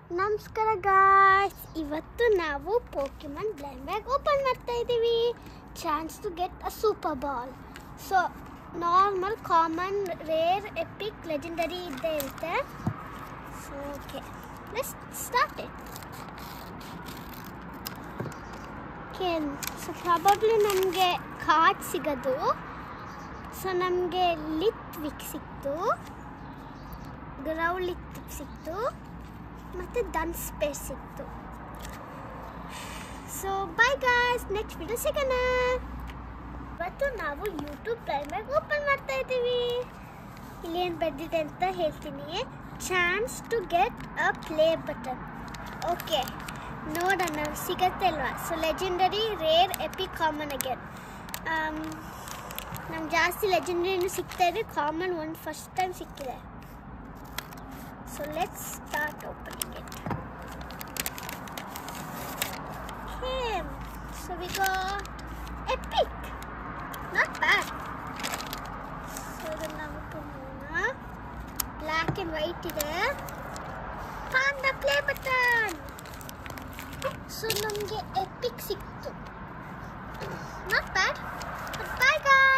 ನಮಸ್ಕಾರ ಗಾಯ್ಸ್, ಇವತ್ತು ನಾವು ಪೋಕಿಮಾನ್ ಬ್ಲೈಂಡ್ ಬ್ಯಾಗ್ ಓಪನ್ ಮಾಡ್ತಾ ಇದ್ದೀವಿ. Chance to get a super ball. So normal, common, rare, epic, legendary ಇದ್ದೇ ಇರುತ್ತೆ. So okay, let's start it. Okay, so probably ನಮಗೆ ಕಾರ್ಡ್ ಸಿಗೋದು. ಸೊ ನಮಗೆ ಲಿತ್ ವಿಕ್ ಸಿಕ್ತು, ಗ್ರೌಂಡ್ ಲಿತ್ ಸಿಕ್ತು, ಮತ್ತು ಡನ್ ಸ್ಪೇಸ್ ಸಿಕ್ತು. So bye guys, next video ಸಿಗೋಣ. ಇವತ್ತು ನಾವು ಯೂಟ್ಯೂಬ್ ಬ್ಲೈಂಡ್ ಬ್ಯಾಗ್ ಓಪನ್ ಮಾಡ್ತಾ ಇದ್ದೀವಿ. ಇಲ್ಲಿ ಏನು ಬರ್ದಿದೆ ಅಂತ ಹೇಳ್ತೀನಿ. Chance to get a play button. Okay, ನೋಡೋಣ ಸಿಗತ್ತೆ ಅಲ್ವಾ. So legendary, rare, epic, common again. ನಮ್ಗೆ ಜಾಸ್ತಿ ಲೆಜೆಂಡರಿನೂ ಸಿಗ್ತಾ ಇದೆ, ಕಾಮನ್ ಒಂದು ಫಸ್ಟ್ ಟೈಮ್ ಸಿಕ್ಕಿದೆ. So let's start opening it. Okay, so we got epic. Not bad. So then now Pokémon. Black and white ide. Panda play button. So namge epic siktu. Not bad. But bye guys.